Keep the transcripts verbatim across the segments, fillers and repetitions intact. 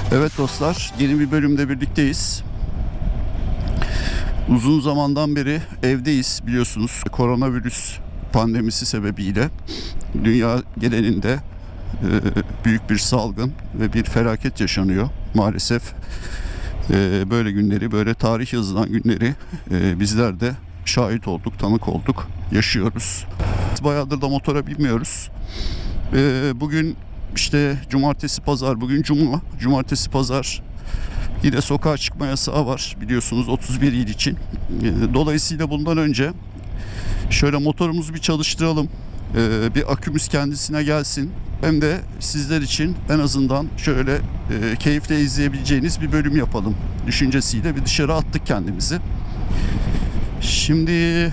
Evet dostlar, yeni bir bölümde birlikteyiz. Uzun zamandan beri evdeyiz biliyorsunuz. Koronavirüs pandemisi sebebiyle dünya genelinde e, büyük bir salgın ve bir felaket yaşanıyor. Maalesef e, böyle günleri, böyle tarih yazılan günleri e, bizler de şahit olduk, tanık olduk, yaşıyoruz. Bayağıdır da motora binmiyoruz. E, bugün işte cumartesi pazar, bugün cuma, cumartesi pazar yine sokağa çıkma yasağı var biliyorsunuz otuz bir il için. Dolayısıyla bundan önce şöyle motorumuzu bir çalıştıralım, bir akümüz kendisine gelsin, hem de sizler için en azından şöyle keyifle izleyebileceğiniz bir bölüm yapalım düşüncesiyle bir dışarı attık kendimizi. Şimdi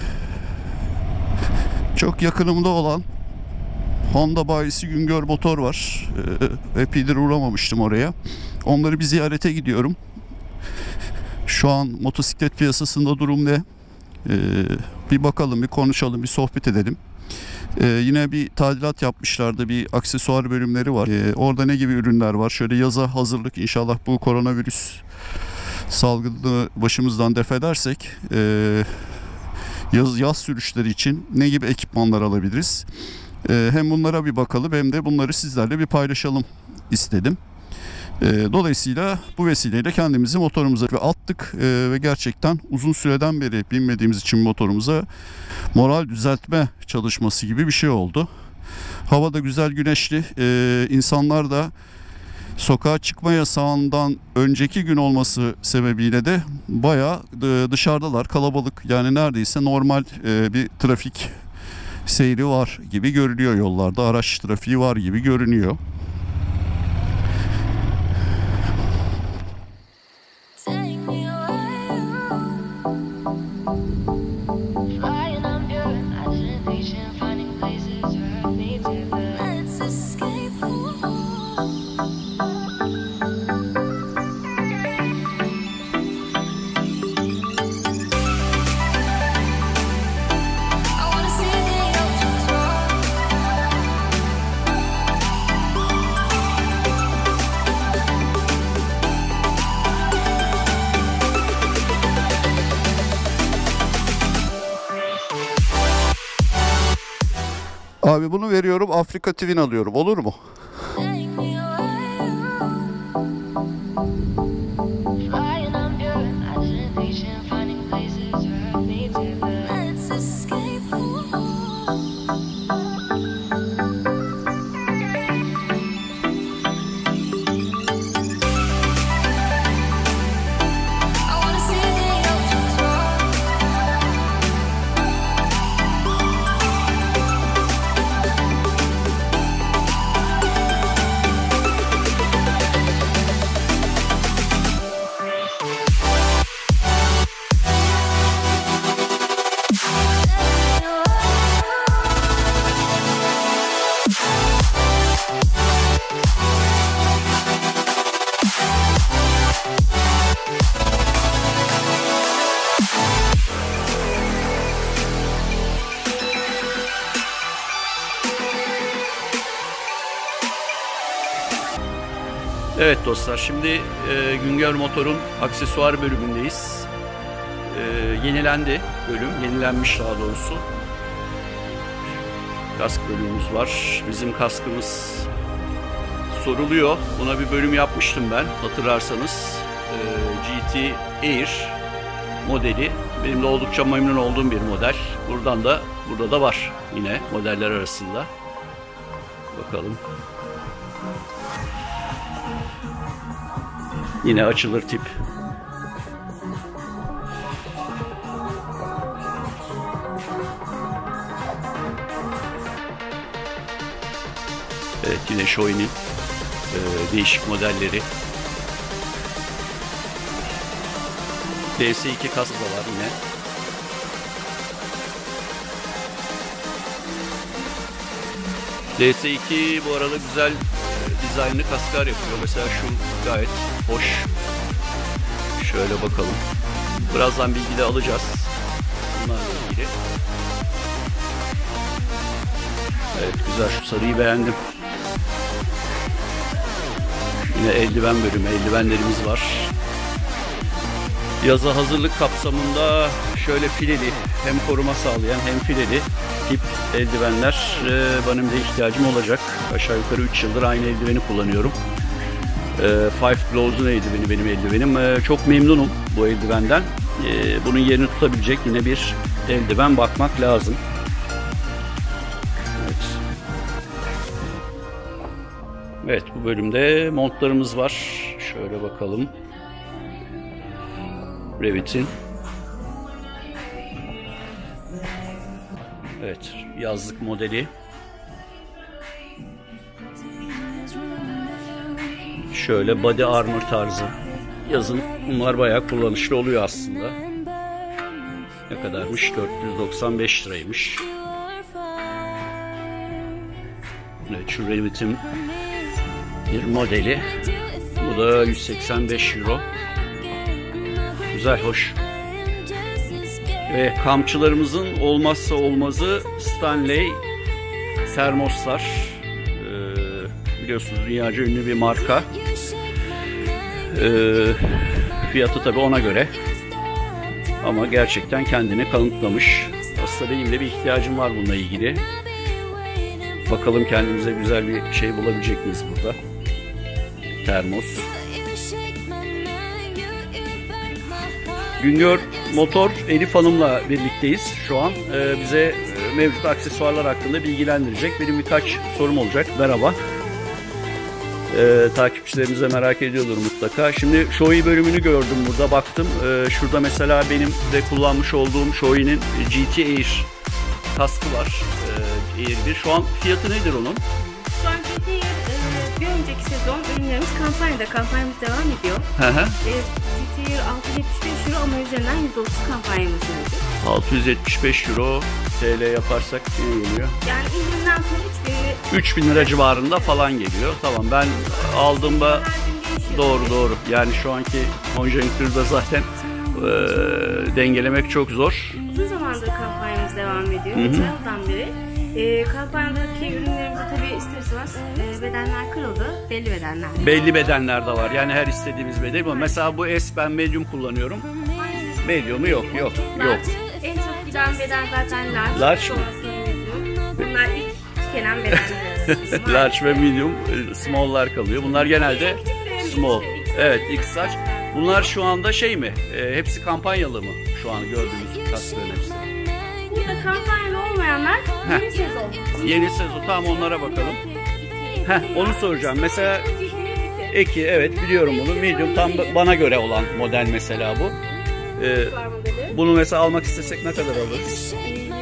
çok yakınımda olan Honda bayisi Güngör Motor var. Ee, epeydir uğramamıştım oraya. Onları bir ziyarete gidiyorum. Şu an motosiklet piyasasında durum ne? Ee, bir bakalım, bir konuşalım, bir sohbet edelim. Ee, yine bir tadilat yapmışlardı. Bir aksesuar bölümleri var. Ee, orada ne gibi ürünler var? Şöyle yaza hazırlık, inşallah bu koronavirüs salgını başımızdan def edersek e, yaz, yaz sürüşleri için ne gibi ekipmanlar alabiliriz? Hem bunlara bir bakalım hem de bunları sizlerle bir paylaşalım istedim. Dolayısıyla bu vesileyle kendimizi motorumuza attık ve gerçekten uzun süreden beri binmediğimiz için motorumuza moral düzeltme çalışması gibi bir şey oldu. Hava da güzel, güneşli. İnsanlar da sokağa çıkma yasağından önceki gün olması sebebiyle de bayağı dışarıdalar, kalabalık. Yani neredeyse normal bir trafik seyri var gibi görünüyor yollarda. Araç trafiği var gibi görünüyor. Abi bunu veriyorum, Afrika Twin alıyorum. Olur mu? Evet dostlar, şimdi e, Güngör Motor'un aksesuar bölümündeyiz. E, yenilendi bölüm, yenilenmiş daha doğrusu. Kask bölümümüz var. Bizim kaskımız soruluyor. Buna bir bölüm yapmıştım ben, hatırlarsanız. E, G T Air modeli. Benim de oldukça memnun olduğum bir model. Buradan da, burada da var yine modeller arasında. Bakalım. Yine açılır tip. Evet, yine Shoei'nin e, değişik modelleri. D S iki kaskı da var yine. D S iki bu arada güzel dizaynlı kasklar yapıyor. Mesela şu gayet hoş. Şöyle bakalım. Birazdan bilgi de alacağız bunlarla ilgili. Evet, güzel, şu sarıyı beğendim. Yine eldiven bölümü, eldivenlerimiz var. Yaza hazırlık kapsamında şöyle fileli, hem koruma sağlayan hem fileli tip eldivenler e, benim de ihtiyacım olacak. Aşağı yukarı üç yıldır aynı eldiveni kullanıyorum. E, Five Glows'un eldiveni benim eldivenim. E, çok memnunum bu eldivenden. E, bunun yerini tutabilecek yine bir eldiven bakmak lazım. Evet. Evet, bu bölümde montlarımız var. Şöyle bakalım. Revit'in. Evet, yazlık modeli. Şöyle body armor tarzı. Yazın bunlar bayağı kullanışlı oluyor aslında. Ne kadarmış? dört yüz doksan beş liraymış. Evet, şu Revit'in bir modeli. Bu da yüz seksen beş euro. Güzel, hoş. Ve kampçılarımızın olmazsa olmazı Stanley termoslar. Ee, biliyorsunuz dünyaca ünlü bir marka. Ee, fiyatı tabii ona göre. Ama gerçekten kendini kanıtlamış. Aslında benim de bir ihtiyacım var bununla ilgili. Bakalım kendimize güzel bir şey bulabilecek miyiz burada. Termos. Güngör Motor Elif Hanım'la birlikteyiz şu an. Ee, bize e, mevcut aksesuarlar hakkında bilgilendirecek. Benim birkaç sorum olacak. Merhaba. Ee, takipçilerimize merak ediyordur mutlaka. Şimdi Shoei bölümünü gördüm burada, baktım. Ee, şurada mesela benim de kullanmış olduğum Shoei'nin G T Air kaskı var. Ee, Air bir. Şu an fiyatı nedir onun? Şu an G T Air e, bir önceki sezon ürünlerimiz kampanyada. Kampanyamız devam ediyor. Hı hı. E, G T Air altı yüz yetmiş beş euro ama üzerinden yüzde otuz kampanyamız mevcut. altı yüz yetmiş beş euro T L yaparsak ne geliyor? Yani indirimden sonra üç bin üç bin lira civarında falan geliyor. Tamam, ben aldığımda doğru doğru. Yani şu anki konjonktürde zaten e, dengelemek çok zor. Uzun zamandır kampanyamız devam ediyor. Geçen yıldan beri. E, kampanyadaki ürünlerimize tabii ister istemez e, bedenler kırıldı. Belli bedenler. Belli bedenler de var. Yani her istediğimiz beden var. Mesela bu S, ben medium kullanıyorum. Medium'u yok, yok, yok. En çok giden beden zaten large. Large mı? Sonrasında medium. Bunlar ilk tükenen bedenler. Large ve medium, small'lar kalıyor. Bunlar genelde small. Evet, X large. Bunlar şu anda şey mi? E, hepsi kampanyalı mı? Şu an gördüğünüz kaskların hepsi. Burada kampanyalı olmayanlar yeni sezon. Yeni sezon. Tamam, onlara bakalım. Heh, onu soracağım. Mesela Eki, evet biliyorum bunu. Medium tam bana göre olan model mesela bu. Ee, bunu mesela almak istesek ne kadar alırız?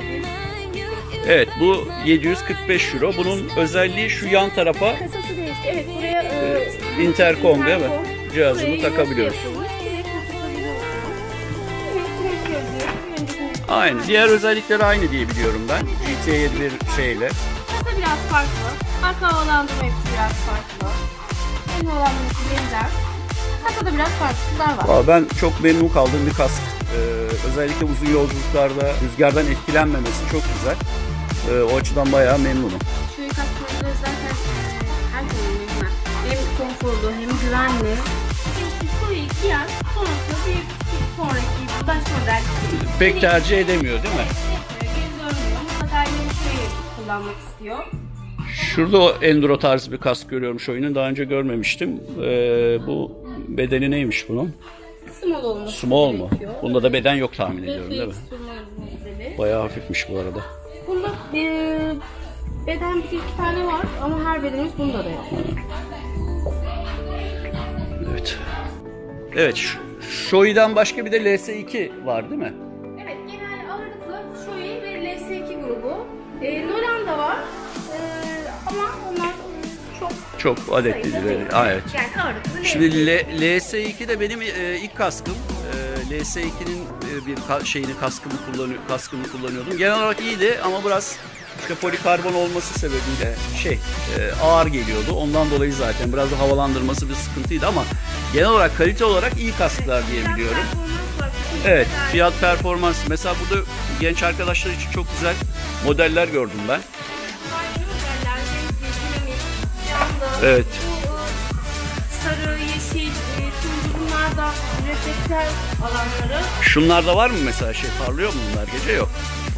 Evet, bu yedi yüz kırk beş euro. Bunun özelliği şu yan tarafa Kasası değişti. Evet, buraya e, intercom değil mi? Cihazını buraya takabiliyoruz. yapılmış. Direkt kapatabiliyoruz. Evet, direkt gözlüğü. Aynı. Diğer özellikleri aynı diye biliyorum ben. G T A yedi bir şeyle. Kasa biraz farklı. Arka havalandırma hepsi biraz farklı. Ön havalandırması benzer. Kasada biraz farklılıklar var. Aa, ben çok memnun kaldığım bir kask. Ee, özellikle uzun yolculuklarda rüzgardan etkilenmemesi çok güzel. Ee, o açıdan bayağı memnunum. Şu kasklarımızda zaten e, her zaman memnunlar. Hem konforlu hem güvenli. Çünkü soyu giyen sonrasında bir, bir sonraki başka model. Pek tercih edemiyor değil mi? Geri dönmüyor. Mutlaka yeni şeyi kullanmak istiyor. Şurada o enduro tarzı bir kask görüyorum şu oyunun. Daha önce görmemiştim. Ee, bu bedeni neymiş bunun? Small olması Small mu? gerekiyor. Bunda da beden yok tahmin ediyorum değil mi? Modeli. Bayağı hafifmiş bu arada. Bunda e, beden bir iki tane var ama her bedenimiz bunda da yok. Evet. Evet. Shoei'den başka bir de L S iki var değil mi? Evet, genel ağırlıklı Shoei ve L S iki grubu. E, Nolan da var e, ama onlar çok Çok adetli sayıda değil. değil. Aa, evet. Yani ağırlıklı Şimdi L S iki de benim e, ilk kaskım. E, L S ikinin e, bir ka- şeyini kaskımı kullanıyor, kaskımı kullanıyordum. Genel olarak iyiydi ama biraz işte polikarbon olması sebebiyle şey e, ağır geliyordu. Ondan dolayı zaten biraz da havalandırması bir sıkıntıydı ama genel olarak kalite olarak iyi kasklar diye biliyorum. Evet, fiyat performans. Mesela burada genç arkadaşlar için çok güzel modeller gördüm ben. Evet. sarı, yeşil, e, turuncu bunlar da reflektör alanları. Şunlarda var mı mesela şey parlıyor mu bunlar? Gece yok.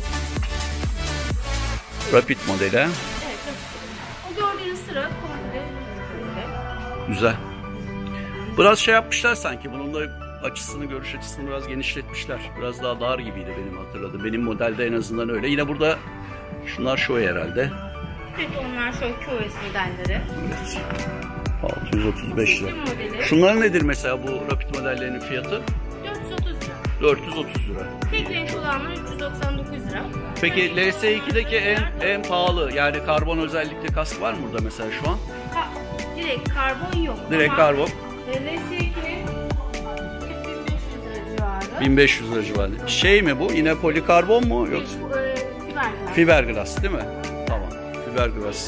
Rapid modeli. Evet, o gördüğünüz sıra komple. Güzel. Biraz şey yapmışlar sanki. Bunun da açısını, görüş açısını biraz genişletmişler. Biraz daha dar gibiydi benim hatırladığım. Benim modelde en azından öyle. Yine burada şunlar Shoei herhalde. Evet, onlar şöyle Q S modelleri. Evet. altı yüz otuz beş lira. Modeli. Şunlar nedir mesela bu Rapid modellerinin fiyatı? dört yüz otuz lira. dört yüz otuz lira. Tek renk olanlar üç yüz doksan dokuz lira. Peki L S ikideki en en pahalı yani karbon özellikli kask var mı burada mesela şu an? Ha, direkt karbon yok. Direkt Ama karbon. L S ikinin bin beş yüz lira civarı. bin beş yüz lira civarında. Şey mi bu? Yine polikarbon mu yoksa? Bu, e, fiberglass. Fiberglass değil mi? Tamam. Fiberglass.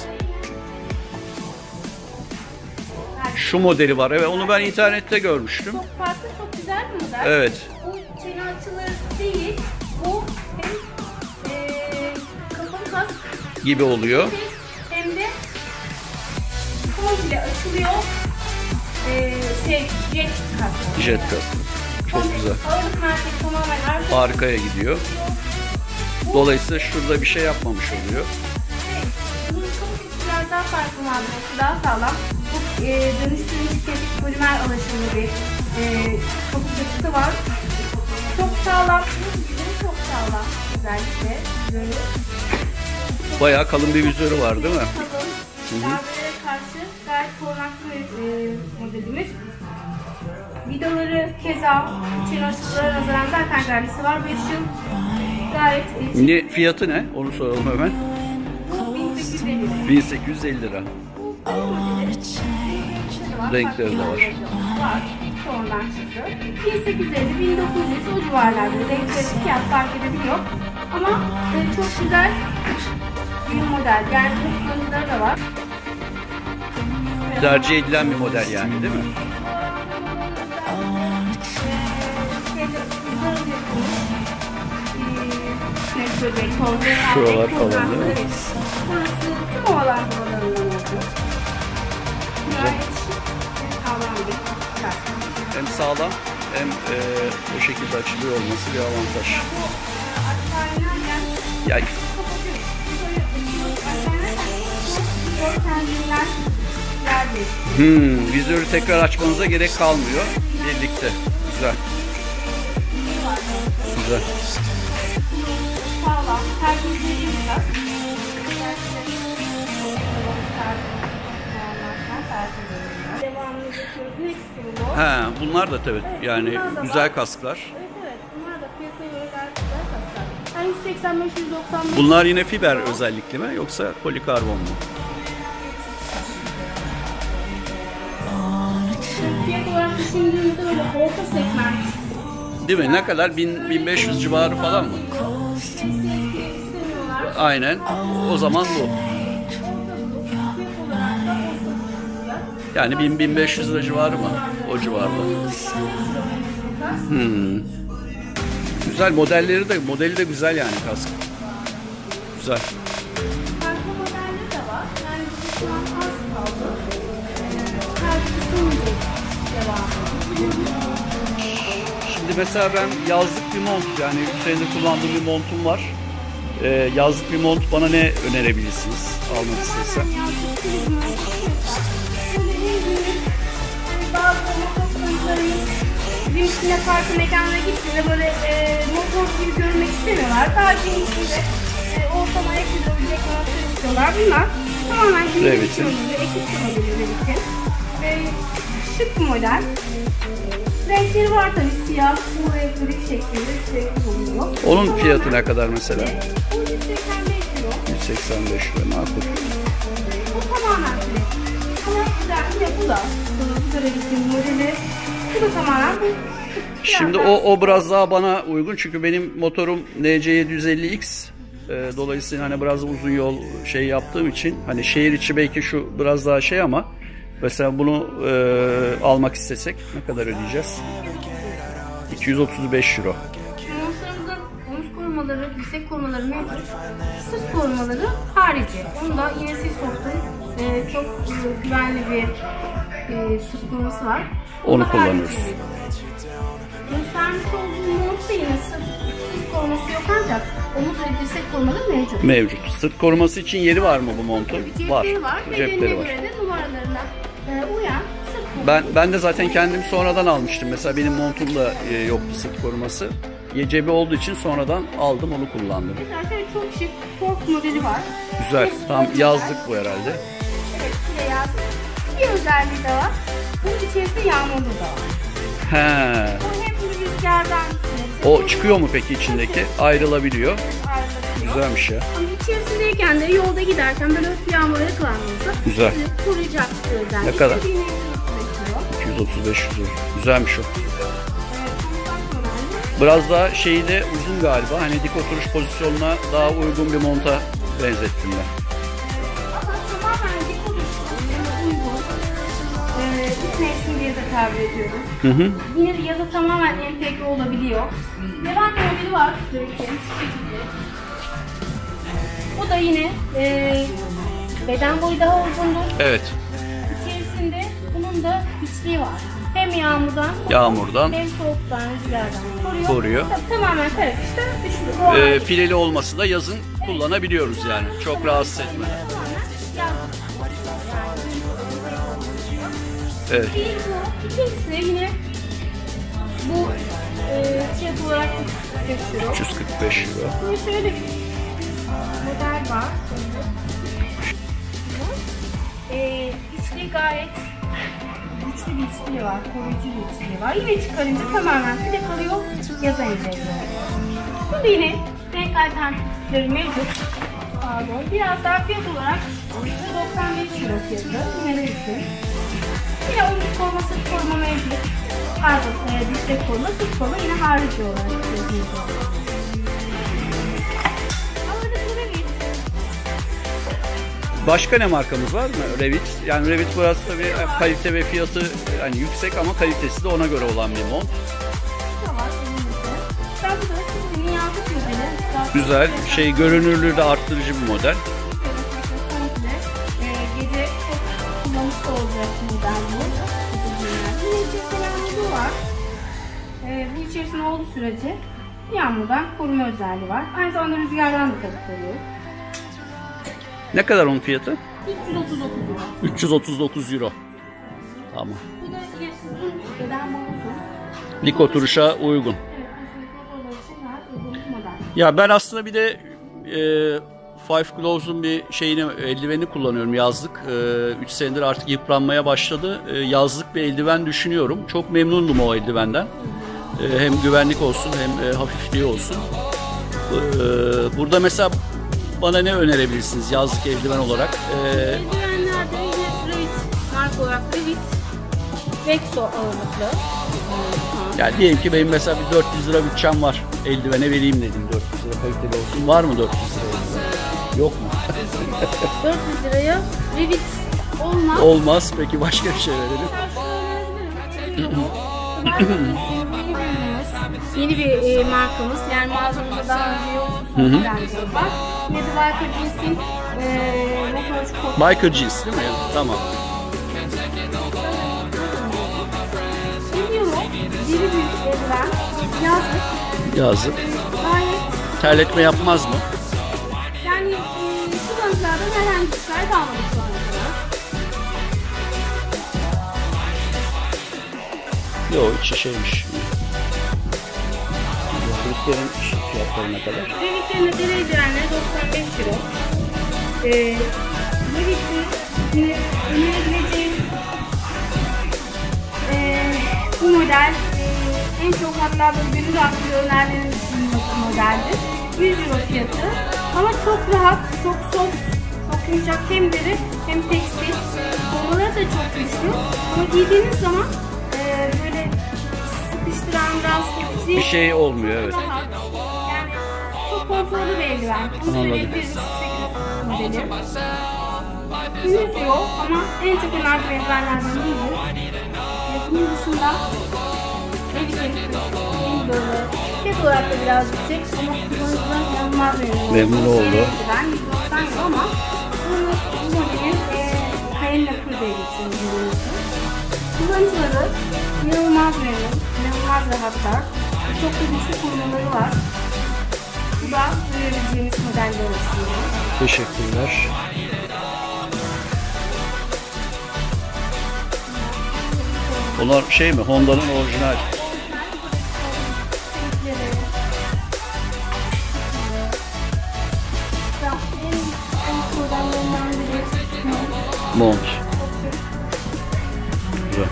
Şu modeli var. Evet, onu ben internette görmüştüm. Çok farklı, çok güzel bir model. Evet. Bu çene açılır değil. Bu hem e, kapalı kask Gibi oluyor. hem de komple açılıyor. E, şey, jet kask. Jet kask. Çok Komple güzel. ağırlık merkezi tamamen arka. Arkaya gidiyor. Dolayısıyla şurada bir şey yapmamış oluyor. Bunun kapısı biraz daha farklı malzemesi, daha sağlam. Bu e, dönüştürülmüş kemik polimer alaşımlı bir e, kapı yapısı var. Çok sağlam, vizörü çok sağlam özellikle vizörü. Bayağı kalın bir vizörü var değil mi? Kalın, darbelere karşı gayet korunaklı bir e, modelimiz. Vidaları keza için açıklara nazaran zaten garantisi var, beş yıl. Gayet e, Ne, fiyatı ne? Onu soralım hemen. bu bin sekiz yüz elli lira. bin sekiz yüz elli lira. Renkleri de var. Var. Sonradan çıktı. bin sekiz yüz elli bin dokuz yüz o civarlarda. Renkleri fiyat fark edebiliyor. Ama e, çok güzel bir model. Yani bu kullanıcıları da var. Tercih edilen bir model yani değil mi? Şuralar falan değil mi? Burası tüm ovalar buralarından oldu. Güzel. Sağlam bir kask. Hem sağlam hem e, o şekilde açılıyor olması bir avantaj. Bu aşağı inerken Ya, kapatıyoruz. Yukarı açıyoruz. Aşağı inerken bu zor kendinden yer değiştiriyor. hmm, vizörü tekrar açmanıza gerek kalmıyor. Birlikte. Güzel. Güzel. Sağlam, tercih bir kask. Devamını getiriyoruz. Bu ekstrem o. He, bunlar da tabii yani Bunlar da güzel var. kasklar. Evet evet. Bunlar da fiyata göre gayet güzel kasklar. Yani yüz seksen beş yüz doksan beş. Bunlar yine fiber özellikli mi yoksa polikarbon mu? Fiyat olarak düşündüğümüzde böyle orta segment. Değil mi? Ne kadar? bin bin beş yüz civarı falan mı? İstemiyorlar. Aynen. O zaman bu. Yani bin bin beş yüz lira civarı mı? O civarda. Hmm. Güzel modelleri de modeli de güzel yani kask. Güzel. Farklı modelleri de var. Yani bu şu an az kaldı. Her kısım devamı. Şimdi mesela ben yazlık bir mont yani üç senedir kullandığım bir montum var. Ee, yazlık bir mont bana ne önerebilirsiniz almak istesem? Bazı motosikletlerimiz bizim içinde farklı mekanlara gittiğinde böyle e, motor gibi görünmek istemiyorlar. Daha genişliğinde e, ortama ayak uydurabilecek motor istiyorlar. Bunlar tamamen günlük Evet. kullanımda, ekip kullanımları için. E, şık bir model. Renkleri var tabii, siyah, bu ve gri şeklinde renkli bulunuyor. Onun fiyatı ne kadar mesela? Bu yüz seksen beş euro. yüz seksen beş lira makul. Bu tamamen plastik. Ama güzel yine bu da. Bu da renkli modeli. Bu da tamamen bu. Şimdi o o biraz daha bana uygun çünkü benim motorum N C yedi yüz elli X. Ee, dolayısıyla hani biraz uzun yol şey yaptığım için hani şehir içi belki şu biraz daha şey ama mesela bunu e, almak istesek ne kadar ödeyeceğiz? iki yüz otuz beş euro. Montlarımızın omuz korumaları, dirsek korumaları mevcut. Sırt korumaları harici. Onu da yine Silsoft'un e, çok e, güvenli bir e, sırt koruması var. Onu da kullanıyoruz. hariç oluyor. Göstermiş olduğum montta yine sırt, sırt koruması yok ancak omuz ve dirsek korumaları mevcut. Mevcut. Sırt koruması için yeri var mı bu montun? Cepleri Var. var. Cepleri Bedenine var. göre de numaralarına e, uyan sırt koruması. Ben ben de zaten kendim sonradan almıştım. Mesela benim montumda e, yoktu sırt koruması. Y cebi olduğu için sonradan aldım, onu kullandım. Zaten çok şık kork modeli var. Güzel. Çok Tam güzel. yazlık bu herhalde. Evet, şuraya yazdık. Bir özelliği de var. Bunun içerisinde yağmurlu da var. He. Bu hem rüzgardan... O çıkıyor mu peki içindeki? Ayrılabiliyor. Ayrılabiliyor. Güzelmiş ya. Ama içerisindeyken de yolda giderken böyle hafif yağmura yakalandığınızda Güzel. sizi koruyacak bir özellik. Ne kadar? Bir nevi üretiyor. iki yüz otuz beş euro. Güzelmiş o. Evet, çok önemli. Biraz daha şeyi de uzun galiba. Hani dik oturuş pozisyonuna daha uygun bir monta benzettim ben. Ama tamamen dik oluşturduğuna uygun. Ee, üç mevsim diye de tabir ediyorum. Hı hı. Yine de yaza tamamen entegre olabiliyor. Devam modeli var. Böyle şu şekilde. Bu da yine e, beden boyu daha uzundur. Evet. İçerisinde bunun da içliği var. Hem yağmurdan, Yağmurdan. hem soğuktan, rüzgardan koruyor. Koruyor. Tabii tamamen karakışta üçlü. O Ee, hariç. fileli olması da yazın kullanabiliyoruz yani. Çok rahatsız etmeden. Tamamen yazlık. Evet. Bir bu, ikincisi de yine bu e, fiyat olarak geçiyor. üç yüz kırk beş euro. Şimdi şöyle bir model var. E, içli gayet güçlü bir içliği var, koruyucu bir içliği var. Yine çıkarınca tamamen file kalıyor, yaza entegre oluyor. Burada yine renk alternatifleri mevcut. Pardon, biraz daha fiyat olarak doksan beş euro fiyatı. Yine mevcut. Yine omuz koruma, sırt koruma mevcut. Pardon, e, dirsek koruma, sırt koruma yine harici olarak mevcut. Ama da bu Revit. Başka ne markamız var mı? Revit. Yani Revit burası tabii kalite ve fiyatı yani yüksek ama kalitesi de ona göre olan bir mont. Bu da var elimizde. Ben bu da sizin yazlık modeli. Güzel. Şey görünürlüğü de arttırıcı bir model. Komple, e, gece çok kullanışlı olacak model bu. Yine içerisinde yağmurluğu var. E, bu içerisinde olduğu sürece yağmurdan koruma özelliği var. Aynı zamanda rüzgardan da tabii koruyor. Ne kadar onun fiyatı? üç yüz otuz dokuz euro. üç yüz otuz dokuz euro. Tamam. Bu da yine sizin beden boyutu. Dik oturuşa uygun. Evet, kesinlikle motorlar için rahat uygun bir model. Ya ben aslında bir de e, Five Gloves'un bir şeyini, eldiveni kullanıyorum yazlık. üç senedir artık yıpranmaya başladı. E, yazlık bir eldiven düşünüyorum. Çok memnundum o eldivenden. E, hem güvenlik olsun hem e, hafifliği olsun. E, burada mesela bana ne önerebilirsiniz yazlık eldiven olarak? E, Eldivenlerde yine Revit marka olarak Revit Vexo ağırlıklı. yani diyelim ki benim mesela bir dört yüz lira bütçem var. Eldivene vereyim dedim. dört yüz lira kaliteli olsun. Var mı dört yüz lira eldiven? Yok mu? dört yüz liraya Revit olmaz. Olmaz. Peki başka bir şey verelim. Yeni bir e, markamız. Yani mağazamızda daha önce yoktu. Yani var. Yine de Biker Jeans'in e, motorcu kodu. Biker Jeans değil mi? Tamam. bir euro, diri bir eldiven, yazlık, Yazık. gayet Terletme yapmaz mı? yani e, kullanıcılardan herhangi bir şikayet almadık şu ana kadar. Yok içi şeymiş. Revitlerin fiyatlarına kadar. Revitlerin de deri eldivenleri doksan beş euro. Ee, Revit'in yine önerebileceğim e, bu model e, en çok hatta böyle gönül rahatlığı önerilen bir modeldir. yüz euro fiyatı ama çok rahat, çok soft, çok yumuşak hem deri hem tekstil. Kolları da çok güçlü ama giydiğiniz zaman e, böyle sıkıştıran, rahatsız edici Bir şey olmuyor evet. rahat. Yani çok konforlu bir eldiven. Bunu söyleyebiliriz modeli. yüz euro ama en çok önemli eldivenlerden biri. Bunun dışında Revit'in en böyle fiyat olarak da biraz yüksek ama kullanıcılar inanılmaz memnun oldu. Memnun oldu. Ben yüz doksan euro ama bunu bu modelin e, Cayenne Crew diye geçiyor. Kullanıcıları inanılmaz memnun, inanılmaz rahatlar. Çok da güçlü korumaları var. Bu da görebileceğiniz modeller arasında. Teşekkürler. Bunlar şey mi? Honda'nın orijinal. Mont. Güzel.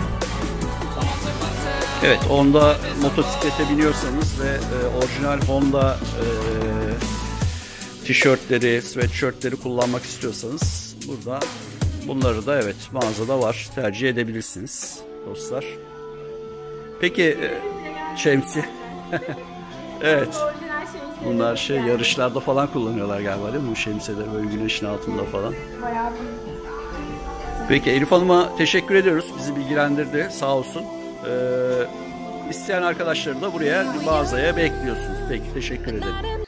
Evet, Honda motosiklete biniyorsanız ve e, orijinal Honda e, tişörtleri, sweatshirtleri kullanmak istiyorsanız burada bunları da evet mağazada var. Tercih edebilirsiniz dostlar. Peki e, şemsiye. Evet. Bunlar şey yarışlarda falan kullanıyorlar galiba değil mi? Bu şemsiyeler böyle güneşin altında falan. Bayağı büyük. Peki Elif Hanım'a teşekkür ediyoruz. Bizi bilgilendirdi. Sağ olsun. Ee, isteyen arkadaşları da buraya mağazaya bekliyorsunuz. Peki teşekkür ederim.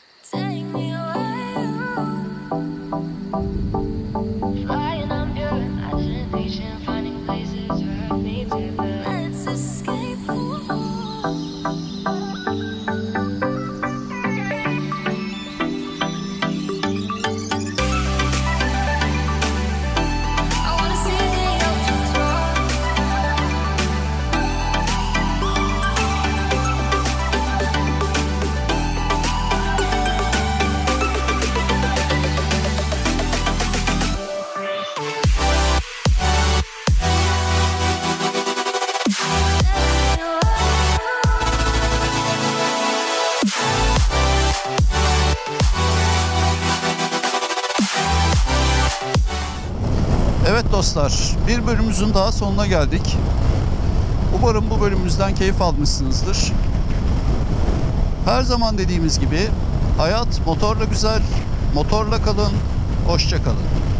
Evet dostlar, bir bölümümüzün daha sonuna geldik. Umarım bu bölümümüzden keyif almışsınızdır. Her zaman dediğimiz gibi hayat motorla güzel, motorla kalın, hoşça kalın.